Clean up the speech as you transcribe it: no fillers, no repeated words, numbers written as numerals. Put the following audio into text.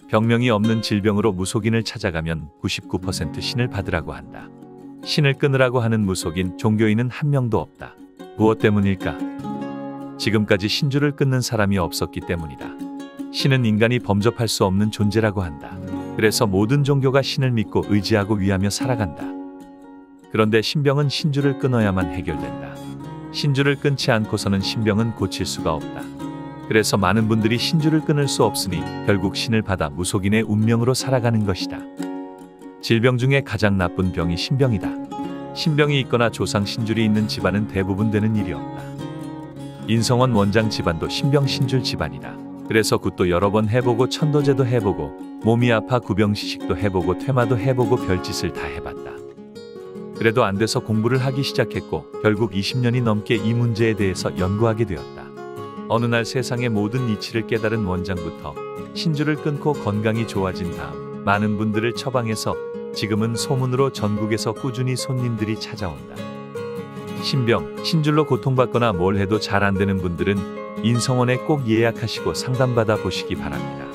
병명이 없는 질병으로 무속인을 찾아가면 99% 신을 받으라고 한다. 신을 끊으라고 하는 무속인, 종교인은 한 명도 없다. 무엇 때문일까? 지금까지 신주를 끊는 사람이 없었기 때문이다. 신은 인간이 범접할 수 없는 존재라고 한다. 그래서 모든 종교가 신을 믿고 의지하고 위하며 살아간다. 그런데 신병은 신주를 끊어야만 해결된다. 신주를 끊지 않고서는 신병은 고칠 수가 없다. 그래서 많은 분들이 신주를 끊을 수 없으니 결국 신을 받아 무속인의 운명으로 살아가는 것이다. 질병 중에 가장 나쁜 병이 신병이다. 신병이 있거나 조상 신줄이 있는 집안은 대부분 되는 일이 없다. 인성원 원장 집안도 신병 신줄 집안이다. 그래서 굿도 여러 번 해보고 천도제도 해보고 몸이 아파 구병시식도 해보고 퇴마도 해보고 별짓을 다 해봤다. 그래도 안 돼서 공부를 하기 시작했고 결국 20년이 넘게 이 문제에 대해서 연구하게 되었다. 어느 날 세상의 모든 이치를 깨달은 원장부터 신주를 끊고 건강이 좋아진 다음 많은 분들을 처방해서 지금은 소문으로 전국에서 꾸준히 손님들이 찾아온다. 신병, 신줄로 고통받거나 뭘 해도 잘 안 되는 분들은 인성원에 꼭 예약하시고 상담받아 보시기 바랍니다.